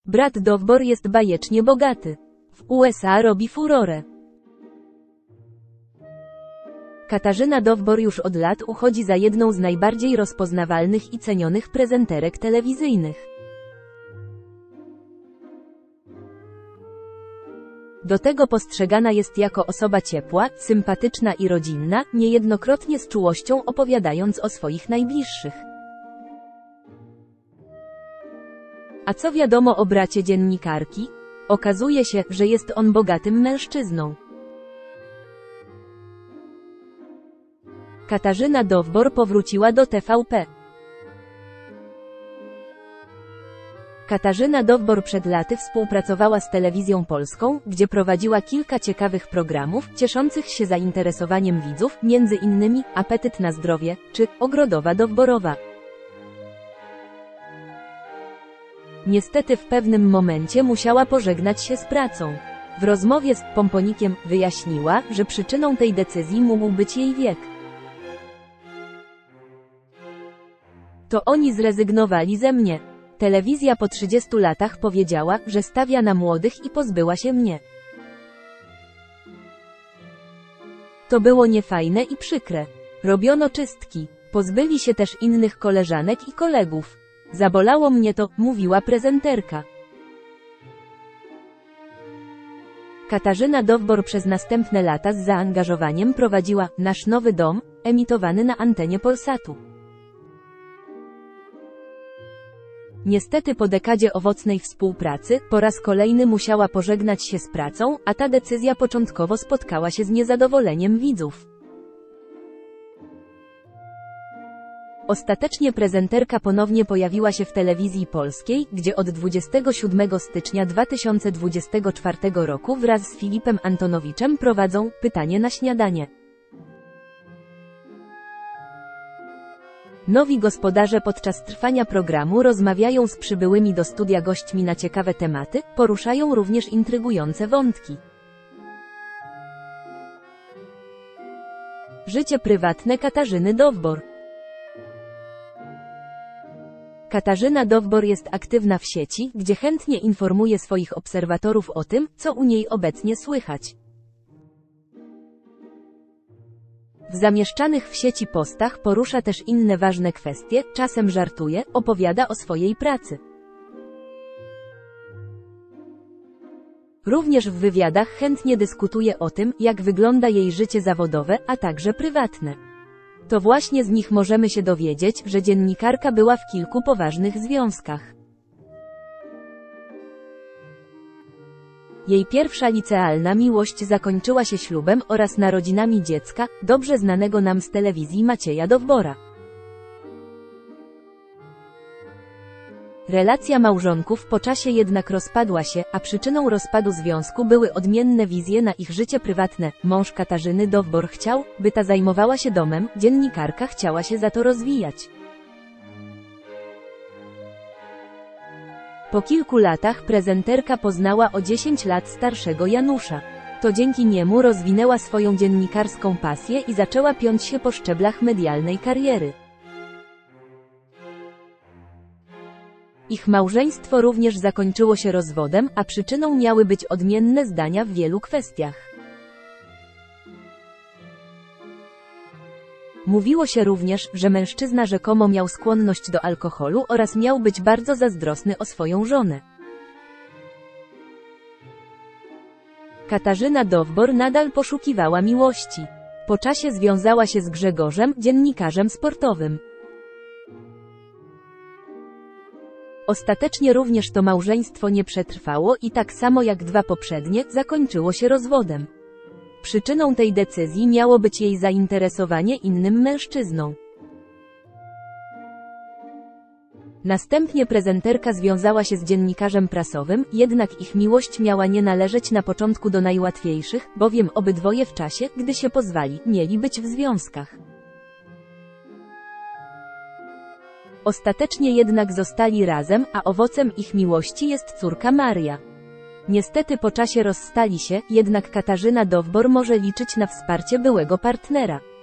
Brat Dowbor jest bajecznie bogaty. W USA robi furorę. Katarzyna Dowbor już od lat uchodzi za jedną z najbardziej rozpoznawalnych i cenionych prezenterek telewizyjnych. Do tego postrzegana jest jako osoba ciepła, sympatyczna i rodzinna, niejednokrotnie z czułością opowiadając o swoich najbliższych. A co wiadomo o bracie dziennikarki? Okazuje się, że jest on bogatym mężczyzną. Katarzyna Dowbor powróciła do TVP. Katarzyna Dowbor przed laty współpracowała z Telewizją Polską, gdzie prowadziła kilka ciekawych programów, cieszących się zainteresowaniem widzów, między innymi Apetyt na zdrowie, czy Ogrodowa Dowborowa. Niestety w pewnym momencie musiała pożegnać się z pracą. W rozmowie z Pomponikiem wyjaśniła, że przyczyną tej decyzji mógł być jej wiek. To oni zrezygnowali ze mnie. Telewizja po 30 latach powiedziała, że stawia na młodych i pozbyła się mnie. To było niefajne i przykre. Robiono czystki. Pozbyli się też innych koleżanek i kolegów. Zabolało mnie to, mówiła prezenterka. Katarzyna Dowbor przez następne lata z zaangażowaniem prowadziła Nasz Nowy Dom, emitowany na antenie Polsatu. Niestety po dekadzie owocnej współpracy, po raz kolejny musiała pożegnać się z pracą, a ta decyzja początkowo spotkała się z niezadowoleniem widzów. Ostatecznie prezenterka ponownie pojawiła się w telewizji polskiej, gdzie od 27 stycznia 2024 roku wraz z Filipem Antonowiczem prowadzą Pytanie na śniadanie. Nowi gospodarze podczas trwania programu rozmawiają z przybyłymi do studia gośćmi na ciekawe tematy, poruszają również intrygujące wątki. Życie prywatne Katarzyny Dowbor. Katarzyna Dowbor jest aktywna w sieci, gdzie chętnie informuje swoich obserwatorów o tym, co u niej obecnie słychać. W zamieszczanych w sieci postach porusza też inne ważne kwestie, czasem żartuje, opowiada o swojej pracy. Również w wywiadach chętnie dyskutuje o tym, jak wygląda jej życie zawodowe, a także prywatne. To właśnie z nich możemy się dowiedzieć, że dziennikarka była w kilku poważnych związkach. Jej pierwsza licealna miłość zakończyła się ślubem oraz narodzinami dziecka, dobrze znanego nam z telewizji Macieja Dowbora. Relacja małżonków po czasie jednak rozpadła się, a przyczyną rozpadu związku były odmienne wizje na ich życie prywatne. Mąż Katarzyny Dowbor chciał, by ta zajmowała się domem, dziennikarka chciała się za to rozwijać. Po kilku latach prezenterka poznała o 10 lat starszego Janusza. To dzięki niemu rozwinęła swoją dziennikarską pasję i zaczęła piąć się po szczeblach medialnej kariery. Ich małżeństwo również zakończyło się rozwodem, a przyczyną miały być odmienne zdania w wielu kwestiach. Mówiło się również, że mężczyzna rzekomo miał skłonność do alkoholu oraz miał być bardzo zazdrosny o swoją żonę. Katarzyna Dowbor nadal poszukiwała miłości. Po czasie związała się z Grzegorzem, dziennikarzem sportowym. Ostatecznie również to małżeństwo nie przetrwało i tak samo jak dwa poprzednie, zakończyło się rozwodem. Przyczyną tej decyzji miało być jej zainteresowanie innym mężczyzną. Następnie prezenterka związała się z dziennikarzem prasowym, jednak ich miłość miała nie należeć na początku do najłatwiejszych, bowiem obydwoje w czasie, gdy się pozwali, mieli być w związkach. Ostatecznie jednak zostali razem, a owocem ich miłości jest córka Maria. Niestety po czasie rozstali się, jednak Katarzyna Dowbor może liczyć na wsparcie byłego partnera.